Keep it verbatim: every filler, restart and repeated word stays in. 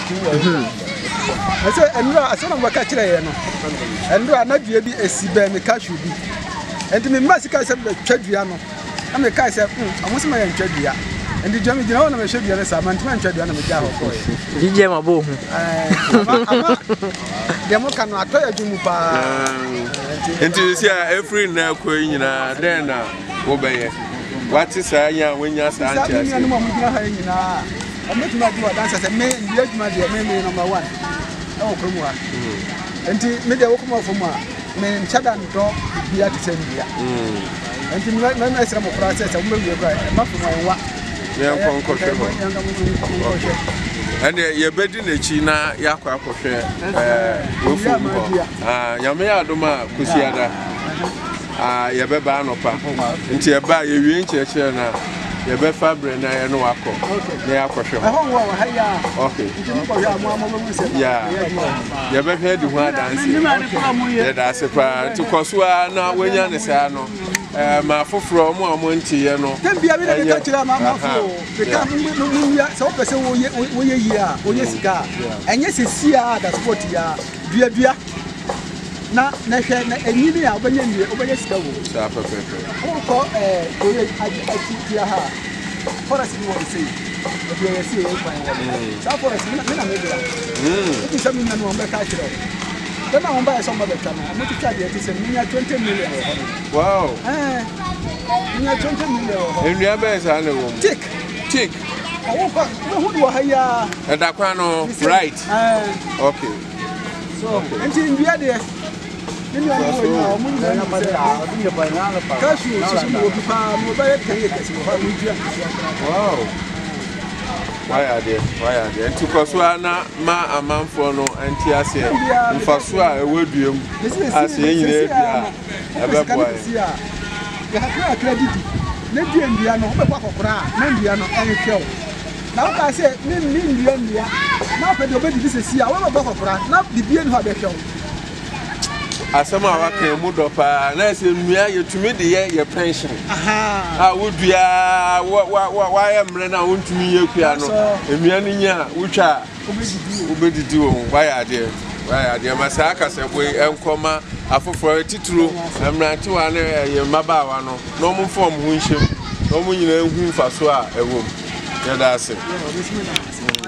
I say enra ase na mbaka kire ye no. Enra na dua bi esi ba me ka hwe bi. Enti me mma sika se twadua no. Na me ka se hm amosi ma ye twadua. Enti dua me gina ho na me hwe dua ne sa ma ntima twadua na me ja ho ko. D J ma bo hu. Eh ama de mo kan atoya dwumu pa. Enti si a every na ko nyina den na wo beye. What is a young when you're saying? I'm not going to do a dance as a man, my dear, maybe number one. Oh, come on. And maybe I will come from one. Men Chadan dog be at the same year. And to make my nice process, I will be right. I'm not from my work. And you're bedding a China, Yakwa, uh, Yamea Doma, Kusiada. Ah, you be ban up. Into your bag, you inch a chair now. You be fabric na ya no wako. Na ya kwhwe ho. Okay. Yeah. You be head the one dance. Yeah, that's a pa to kosua na wenya ne sa no. Eh ma foforo mo amonti ye no. Dem bia bi na ka kira ma ma fo. Beka mu ya so pese wo ye wo ye yi a, wo ye sika. Enye sesia da sport ya. Dua dua. Na na hwe na enyini a obanya ndie obanya sika wo sa pepe ko eh ko ye ati ha forest ni wo sei e bi ye sei e kwan wo sa forest na na me bia mm e ti sami na no mbe ka kire o na mba e so mba beta na mo ti charge e ti se minya twenty million wow eh minya twenty million enu aba sa na wo tick tick awu ko hu do ha ya e da kwa no right eh okay so enti mbia de Wow. Why are they? Why are they? To Koswana, ma a man for no anti-asia. Fasua, a word you as a boy. You have credit. Let you and Diano, Papa, Nandiano, and show. Now I say, Nindia, now for the baby, this is here. I want to Papa, not the being how they show. Asama waka mu dopa na se nua yetumi de ye pension aha ah wodua wa wa wa ya mre na wontumi ye kua no emia ni nya wotwa obedidi wo wa ya de wa ya de masa aka se boy enkoma afoforo tituro emrante wa na ye mabawa no no mu form hu nhyem no mu nyina hu faso a ewom ya da se